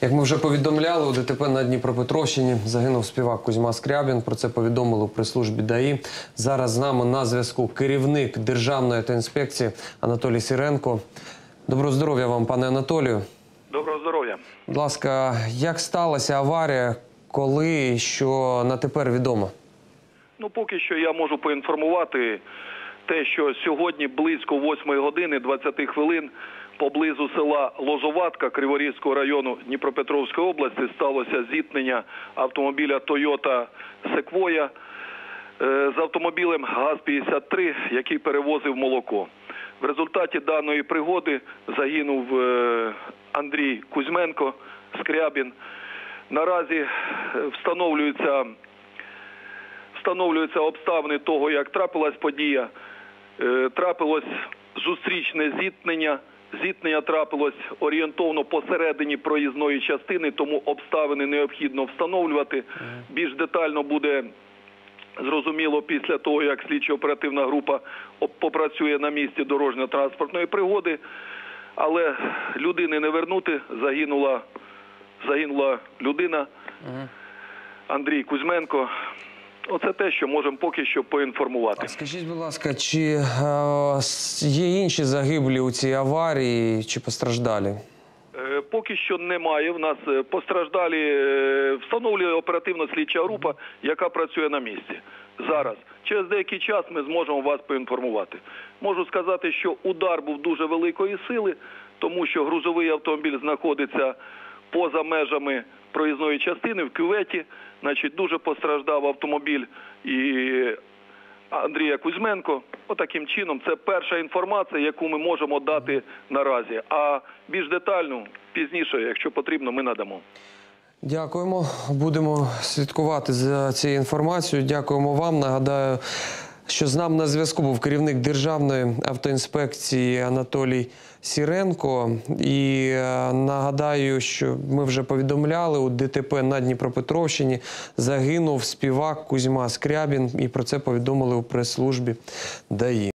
Як ми вже повідомляли, у ДТП на Дніпропетровщині загинув співак Кузьма Скрябін. Про це повідомили у прес-службі ДАІ. Зараз з нами на зв'язку керівник Державної автоінспекції Анатолій Сіренко. Доброго здоров'я вам, пане Анатолію. Доброго здоров'я. Будь ласка, як сталася аварія, коли і що на тепер відомо? Поки що я можу поінформувати те, що сьогодні близько 8 години 20 хвилин поблизу села Лозоватка Криворізького району Дніпропетровської області сталося зіткнення автомобіля Toyota Sequoia з автомобілем ГАЗ-53, який перевозив молоко. В результаті даної пригоди загинув Андрій Кузьменко, Скрябін. Наразі встановлюються обставини того, як трапилась подія. Трапилось зустрічне зіткнення. Зіткнення трапилось орієнтовно посередині проїзної частини, тому обставини необхідно встановлювати. Більш детально буде зрозуміло після того, як слідчо-оперативна група попрацює на місці дорожньо-транспортної пригоди. Але людини не вернути, загинула людина, Андрій Кузьменко. Оце те, що можемо поки що поінформувати. Скажіть, будь ласка, чи є інші загиблі у цій аварії, чи постраждалі? Поки що немає. В нас постраждалі встановлює оперативно-слідча група, яка працює на місці. Зараз. Через деякий час ми зможемо вас поінформувати. Можу сказати, що удар був дуже великої сили, тому що грузовий автомобіль знаходиться поза межами проїзної частини, в кюветі. Значить, дуже постраждав автомобіль і Андрія Кузьменко. Отаким чином, це перша інформація, яку ми можемо дати наразі. А більш детальну пізніше, якщо потрібно, ми надамо. Дякуємо. Будемо слідкувати за цією інформацією. Дякуємо вам. Нагадаю, що з нами на зв'язку був керівник Державної автоінспекції Анатолій Сіренко. І нагадаю, що ми вже повідомляли, у ДТП на Дніпропетровщині загинув співак Кузьма Скрябін. І про це повідомили у прес-службі ДАІ.